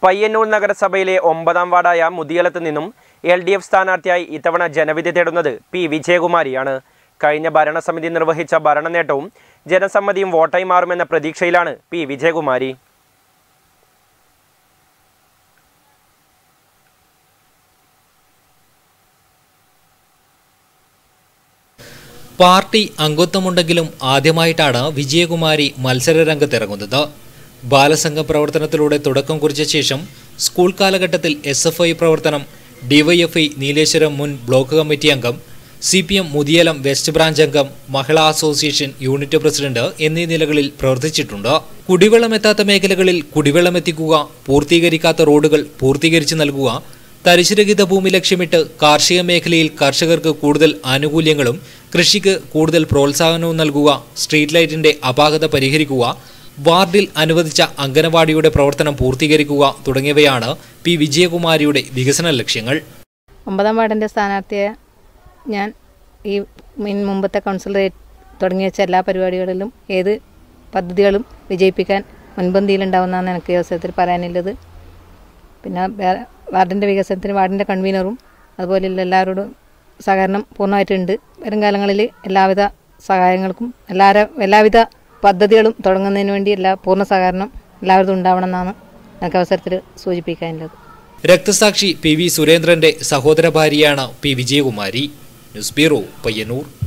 പയ്യന്നൂർ നഗരസഭയിലെ 9ാം വാർഡായ മുതിയലത്ത് നിന്നും LDF സ്ഥാനാർത്ഥിയായി ഇത്തവണ ജനവിധി തേടുന്നത് പി വിജയകുമാരിയാണ്. കഴിഞ്ഞ ഭരണസമിതി നിർവഹിച്ച ഭരണനേട്ടവും ജനസമ്മതിയും വോട്ടായി മാറുമെന്ന പ്രതീക്ഷയിലാണ് പി വിജയകുമാരി. പാർട്ടി അംഗത്വമുണ്ടെങ്കിലും ആദ്യമായിട്ടാണ് വിജയകുമാരി മത്സരരംഗത്തിറങ്ങുന്നത്. ബാലസംഘം പ്രവർത്തനത്തിലൂടെ തുടക്കം കുറിച്ച ശേഷം സ്കൂൾ കാലഘട്ടത്തിൽ SFI പ്രവർത്തനം, DYFI നീലേശ്വരം മുൻ ബ്ലോക്ക് കമ്മിറ്റി അംഗം, CPM മുതിയലം വെസ്റ്റ് ബ്രാഞ്ച് അംഗം, മഹിളാ അസോസിയേഷൻ യൂണിറ്റ് പ്രസിഡന്റ് എന്നീ നിലകളിൽ പ്രവർത്തിച്ചിട്ടുണ്ട്. കുടിവെള്ളമെത്താത്ത മേഖലകളിൽ കുടിവെള്ളമെത്തിക്കുക, പൂർത്തീകരിക്കാത്ത റോഡുകൾ പൂർത്തീകരിച്ചു നൽകുക, തരിശുരഹിത ഭൂമി ലക്ഷ്യമിട്ട് കാർഷിക മേഖലയിൽ കർഷകർക്ക് കൂടുതൽ ആനുകൂല്യങ്ങളും കൃഷിക്ക് കൂടുതൽ പ്രോത്സാഹനവും നൽകുക, സ്ട്രീറ്റ് ലൈറ്റിന്റെ അപാകത പരിഹരിക്കുക, വാർഡിൽ അനുവദിച്ച അംഗനവാടിയുടെ പ്രവർത്തനം പൂർത്തീകരിക്കുക തുടങ്ങിയവയാണ് പി വിജയകുമാരിയുടെ വികസന ലക്ഷ്യങ്ങൾ. 9ാം വാർഡിൻ്റെ സ്ഥാനാർത്ഥിയായ ഞാൻ ഈ മുമ്പത്തെ കൗൺസിലർ തുടങ്ങി വെച്ച എല്ലാ പരിപാടികളിലും ഏത് പദ്ധതികളും വിജയിപ്പിക്കാൻ മുൻപന്തിയിലുണ്ടാവുന്നതാണ് എനിക്ക് ഈ അവസരത്തിൽ പറയാനുള്ളത്. പിന്നെ വാർഡിൻ്റെ വികസനത്തിന് വാർഡിൻ്റെ കൺവീനറും അതുപോലെയുള്ള എല്ലാവരോടും സഹകരണം പൂർണ്ണമായിട്ടുണ്ട്. വരും കാലങ്ങളിൽ എല്ലാവിധ സഹായങ്ങൾക്കും എല്ലാവിധ പദ്ധതികളും തുടങ്ങുന്നതിന് വേണ്ടി പൂർണ്ണ സഹകരണം എല്ലാവരും ഉണ്ടാവണമെന്നാണ് എനിക്ക് അവസരത്തിൽ സൂചിപ്പിക്കാനുള്ളത്. രക്തസാക്ഷി PV സുരേന്ദ്രന്റെ സഹോദര ഭാര്യയാണ് P Vijayakumari. News bureau, Payyanur.